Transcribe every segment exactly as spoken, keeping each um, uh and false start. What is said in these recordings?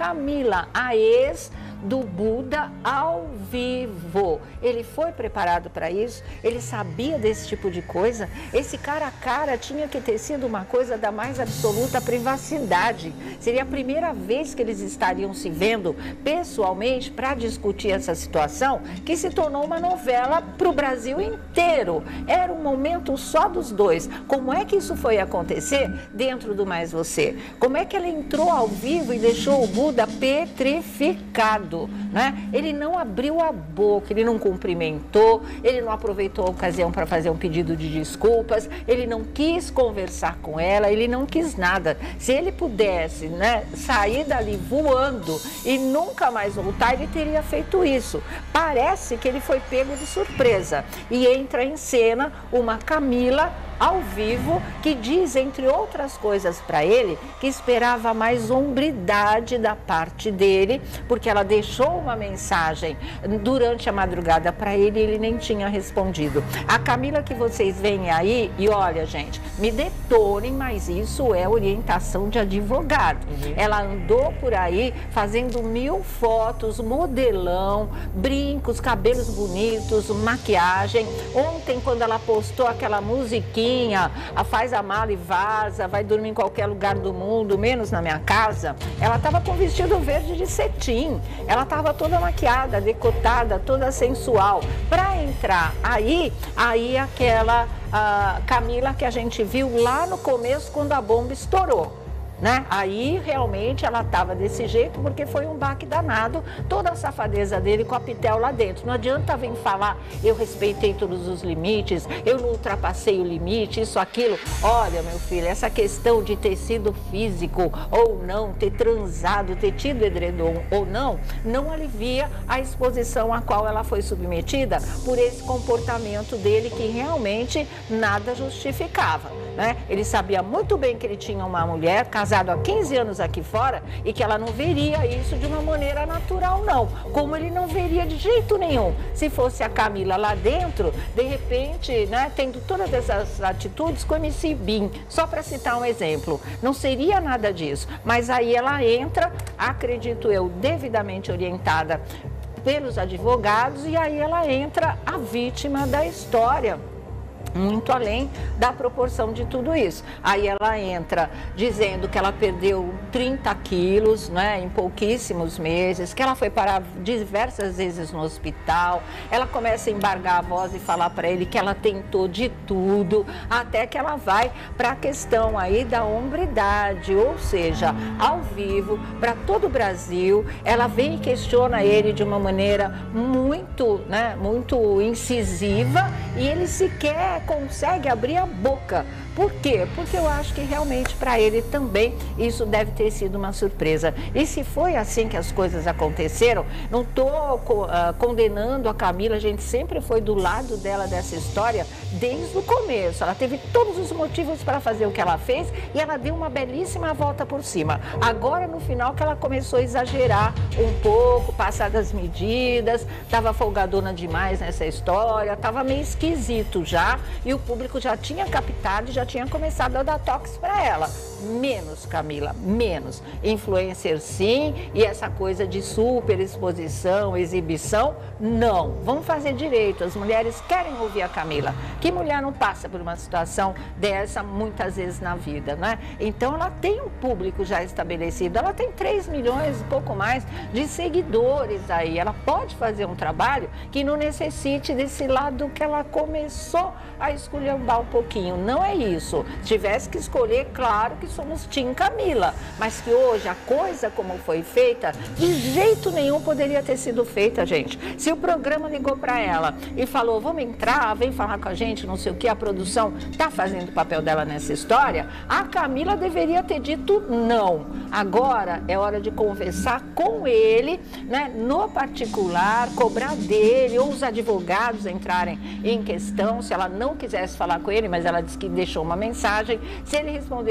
Camila, a ex do Buda, ao vivo. Ele foi preparado para isso? Ele sabia desse tipo de coisa? Esse cara a cara tinha que ter sido uma coisa da mais absoluta privacidade. Seria a primeira vez que eles estariam se vendo pessoalmente para discutir essa situação, que se tornou uma novela para o Brasil inteiro. Era um momento só dos dois. Como é que isso foi acontecer dentro do Mais Você? Como é que ela entrou ao vivo e deixou o Buda petrificado? Né? Ele não abriu a boca, ele não cumprimentou, ele não aproveitou a ocasião para fazer um pedido de desculpas, ele não quis conversar com ela, ele não quis nada. Se ele pudesse, né, sair dali voando e nunca mais voltar, ele teria feito isso. Parece que ele foi pego de surpresa e entra em cena uma Camila ao vivo, que diz, entre outras coisas para ele, que esperava mais hombridade da parte dele, porque ela deixou uma mensagem durante a madrugada para ele e ele nem tinha respondido. A Camila que vocês veem aí, e olha, gente, me detonem, mas isso é orientação de advogado. Uhum. Ela andou por aí fazendo mil fotos, modelão, brincos, cabelos bonitos, maquiagem. Ontem, quando ela postou aquela musiquinha, a faz a mala e vaza, vai dormir em qualquer lugar do mundo, menos na minha casa, ela estava com vestido verde de cetim, ela estava toda maquiada, decotada, toda sensual, para entrar aí, aí aquela a Camila que a gente viu lá no começo quando a bomba estourou. Né? Aí realmente ela estava desse jeito porque foi um baque danado, toda a safadeza dele com a Pitel lá dentro. Não adianta vir falar, eu respeitei todos os limites, eu não ultrapassei o limite, isso, aquilo. Olha, meu filho, essa questão de ter sido físico ou não, ter transado, ter tido edredom ou não, não alivia a exposição a qual ela foi submetida por esse comportamento dele que realmente nada justificava. Né? Ele sabia muito bem que ele tinha uma mulher casado há quinze anos aqui fora e que ela não veria isso de uma maneira natural, não. Como ele não veria de jeito nenhum. Se fosse a Camila lá dentro, de repente, né, tendo todas essas atitudes com o M C Bin, só para citar um exemplo, não seria nada disso. Mas aí ela entra, acredito eu, devidamente orientada pelos advogados, e aí ela entra a vítima da história. Muito além da proporção de tudo isso. Aí ela entra dizendo que ela perdeu trinta quilos, né, em pouquíssimos meses, que ela foi parar diversas vezes no hospital. Ela começa a embargar a voz e falar para ele que ela tentou de tudo, até que ela vai para a questão aí da hombridade, ou seja, ao vivo, para todo o Brasil. Ela vem e questiona ele de uma maneira muito, né, muito incisiva, e ele sequer consegue abrir a boca. Por quê? Porque eu acho que realmente para ele também isso deve ter sido uma surpresa. E se foi assim que as coisas aconteceram, não estou uh, condenando a Camila, a gente sempre foi do lado dela dessa história desde o começo. Ela teve todos os motivos para fazer o que ela fez e ela deu uma belíssima volta por cima. Agora, no final, que ela começou a exagerar um pouco, passar das medidas, estava folgadona demais nessa história, estava meio esquisito já, e o público já tinha captado e já tinha começado a dar toques para ela. Menos, Camila, menos. Influencer sim, e essa coisa de super exposição, exibição, não. Vamos fazer direito, as mulheres querem ouvir a Camila. Que mulher não passa por uma situação dessa muitas vezes na vida, né? Então ela tem um público já estabelecido, ela tem três milhões, um pouco mais, de seguidores aí. Ela pode fazer um trabalho que não necessite desse lado que ela começou a esculhambar um pouquinho. Não é isso. Se tivesse que escolher, claro que somos Tim Camila, mas que hoje a coisa como foi feita, de jeito nenhum poderia ter sido feita, gente. Se o programa ligou para ela e falou, vamos entrar, vem falar com a gente, não sei o que, a produção está fazendo o papel dela nessa história, a Camila deveria ter dito não. Agora é hora de conversar com ele, né, no particular, cobrar dele, ou os advogados entrarem em questão, se ela não quisesse falar com ele, mas ela disse que deixou uma mensagem, se ele respondeu, se ele não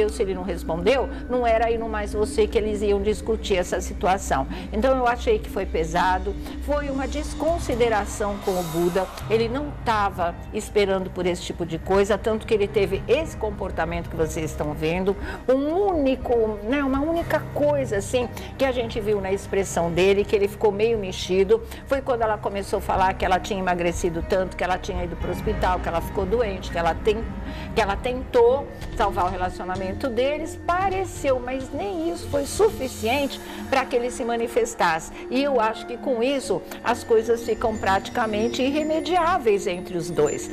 respondeu, não era aí no Mais Você que eles iam discutir essa situação. Então eu achei que foi pesado, foi uma desconsideração com o Buda, ele não estava esperando por esse tipo de coisa, tanto que ele teve esse comportamento que vocês estão vendo, um único, né, uma única coisa assim que a gente viu na expressão dele, que ele ficou meio mexido, foi quando ela começou a falar que ela tinha emagrecido tanto, que ela tinha ido para o hospital, que ela ficou doente, que ela, tem, que ela tentou salvar o relacionamento deles, pareceu, mas nem isso foi suficiente para que ele se manifestasse. E eu acho que com isso as coisas ficam praticamente irremediáveis entre os dois.